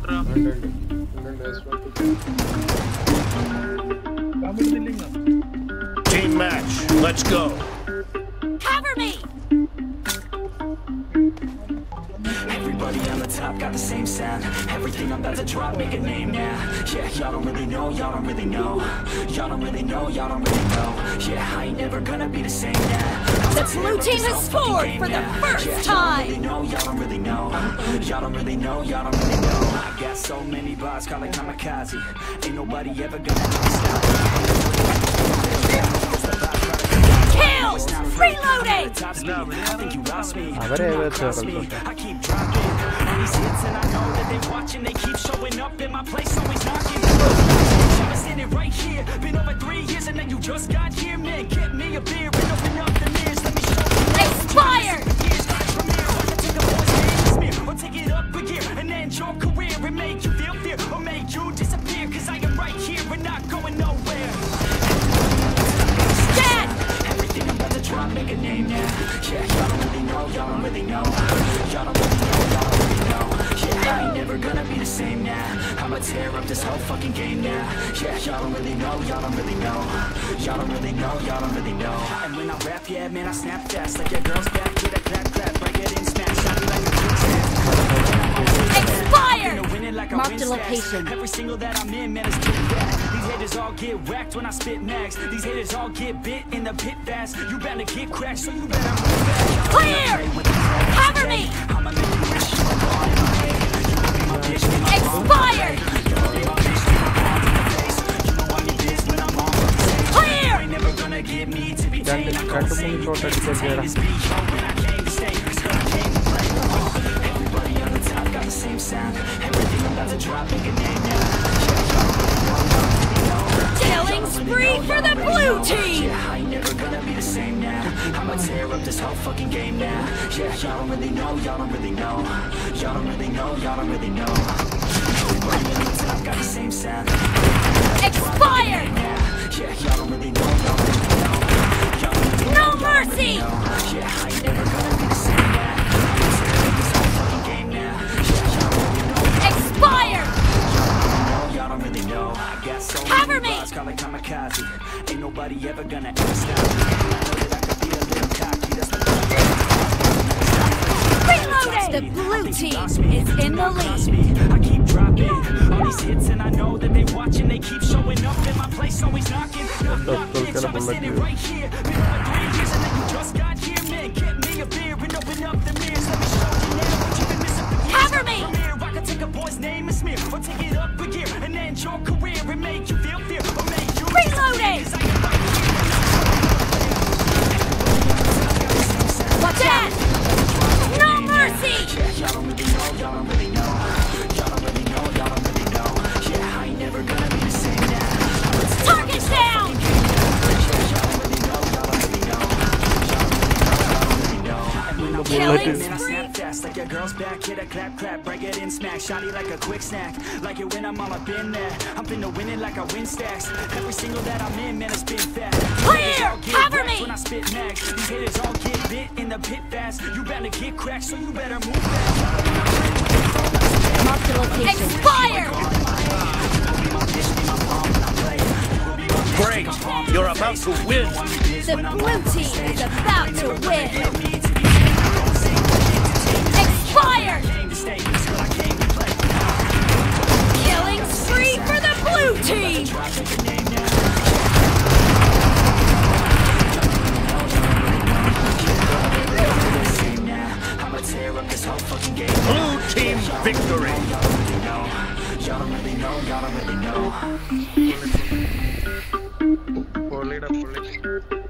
Team match, let's go. Cover me! Everybody on the top got the same sound. Everything I'm about to drop, make a name now. Yeah, y'all don't really know, y'all don't really know. Y'all don't really know, y'all don't really know. Yeah, I ain't never gonna be the same now. The blue team has scored for the first time! Y'all don't really know, y'all don't really know. Y'all don't really know, y'all don't really know. I got so many bars, call it kamikaze. Ain't nobody ever gonna stop me. Kills! Reloading! I think you lost me. I keep dropping all these hits and I know that they watching. They keep showing up in my place, always knocking. I'm standing right here. Been over 3 years and then you just got here. Man, get me a beer and open up the mirrors. Let me show you. Expired! Or take it up a gear and end your career and make you feel fear or make you disappear. Cause I am right here and not going nowhere. Dead! Everything I'm about to drop, make a name now. Yeah, y'all don't really know, y'all don't really know. Y'all don't really know, y'all don't really know. Yeah, I ain't never gonna be the same now. I'ma tear up this whole fucking game now. Yeah, y'all don't really know, y'all don't really know. Y'all don't really know, y'all don't really know. And when I rap, yeah, man, I snap fast. Like your girl's back, get a clap, clap. Break it in, smash, shot me like a quick snap. Expired! Marked a location. Every single that I'm in, man, is too bad. These haters all get whacked when I spit max. These haters all get bit in the pit fast. You better get cracked, so you better move back. Clear! Cover me! Expired! Clear! Ain't never gonna get me to be tamed. I'm gonna say you can't contain this beat. When I came to stay, it's gonna came to play. Everybody on the top got the same sound. Everything I'm about to drop, make a name now. Killing spree for the blue team! Yeah, I ain't never gonna be the same now. I'ma tear up this whole fucking game now. Yeah, y'all don't really know, y'all don't really know. Y'all don't really know, y'all don't really know. Everybody on the top got the same sound. Expired! Yeah, y'all don't really know, y'all don't really know. Y'all don't really No know, mercy! yeah, I ain't never gonna be the same now. I'ma tear up this whole fucking game now. Yeah, y'all don't really know. Expired! Y'all don't really know. I got so Cover many me! bars, call it kamikaze. Ain't nobody ever gonna ever stop me. I know that I could be a little cocky. That's the Reloading! The blue team is in the lead. I keep dropping all these hits and I know that they watching. They keep showing up in my place, always knocking. Knock, knock, bitch, I'm standing right here. Been over 3 years and then you just got here. Man, get me a beer and open up the mirrors. Let me show you now what you've been missing for years. Cover me! From here, I can take a boy's name and smear, or take it up a gear and end your career and make you feel fear, or make you Reloading! Watch out! No mercy! Y'all don't really know, y'all don't really know. Y'all don't really know, y'all don't really know. Yeah, I ain't never gonna be the same now. Target down! Killing spree! Like your girl's back, hit a clap, clap, break it in, smack, shotty like a quick snack. Like it when I'm all up in there. I'm finna win it like I win stacks. Every single that I'm in, man, it's been fat. Clear! Cover me! When I spit max, these haters all get bit in the pit fast. You better get cracked, so you better move back. Marked a location. Expired! Great, you're about to win. The blue team is about to win. Expired! Killing spree for the blue team! Blue team victory. Y'all don't really know, y'all don't really know. Pull it up.